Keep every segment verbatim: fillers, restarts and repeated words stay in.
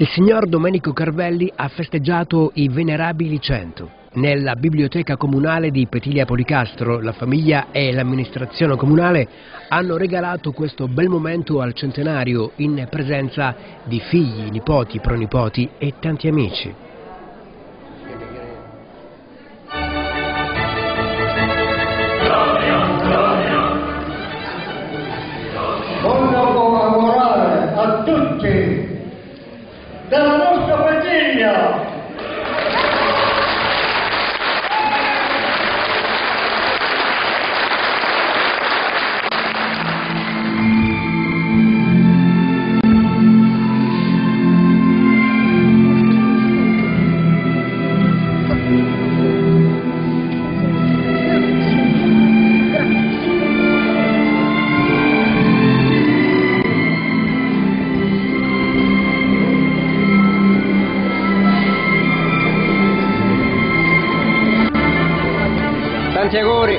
Il signor Domenico Carvelli ha festeggiato i venerabili cento. Nella biblioteca comunale di Petilia Policastro la famiglia e l'amministrazione comunale hanno regalato questo bel momento al centenario in presenza di figli, nipoti, pronipoti e tanti amici. Buon lavoro morale a tutti della nostra famiglia. Tanti auguri!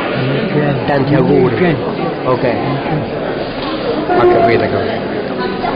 Tanti auguri. Ok. Ho capito cosa.